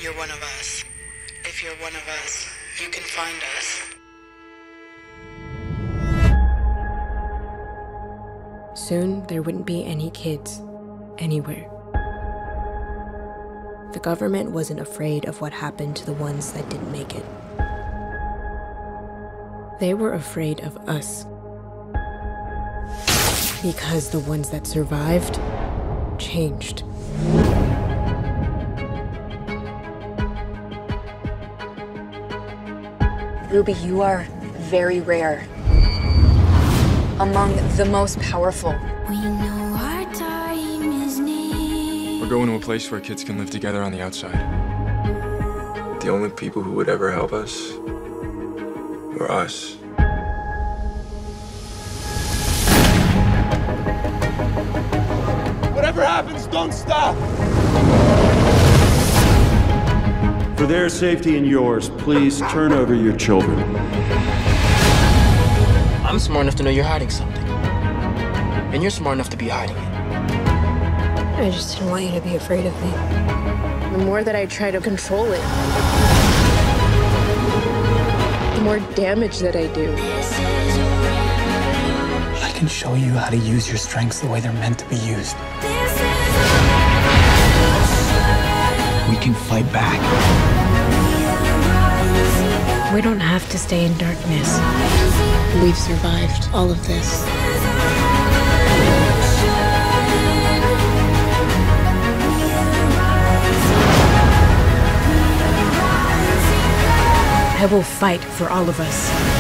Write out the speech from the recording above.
You're one of us. If you're one of us, you can find us. Soon, there wouldn't be any kids anywhere. The government wasn't afraid of what happened to the ones that didn't make it. They were afraid of us. Because the ones that survived changed. Ruby, you are very rare. Among the most powerful. We know our time is near. We're going to a place where kids can live together on the outside. The only people who would ever help us were us. Whatever happens, don't stop! For their safety and yours, please turn over your children. I'm smart enough to know you're hiding something. And you're smart enough to be hiding it. I just didn't want you to be afraid of me. The more that I try to control it, the more damage that I do. I can show you how to use your strengths the way they're meant to be used. We can fight back. We don't have to stay in darkness. We've survived all of this. I will fight for all of us.